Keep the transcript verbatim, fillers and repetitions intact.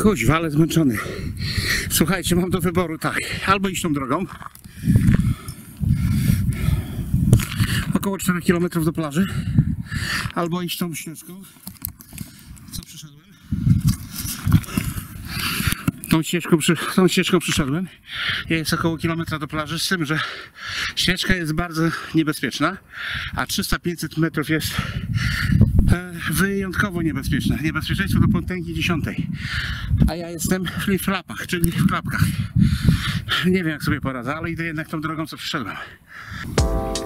Kuźwa, ale zmęczony. Słuchajcie, mam do wyboru tak, albo iść tą drogą, około czterech kilometrów do plaży, albo iść tą ścieżką, co przyszedłem. Tą ścieżką, przy, tą ścieżką przyszedłem. Jest około kilometra do plaży, z tym, że ścieżka jest bardzo niebezpieczna, a trzysta pięćset metrów jest e, wyjątkowo niebezpieczna. Niebezpieczeństwo do potęgi dziesiątej. A ja jestem w flip-flapach, czyli w klapkach. Nie wiem, jak sobie poradzę, ale idę jednak tą drogą, co przyszedłem.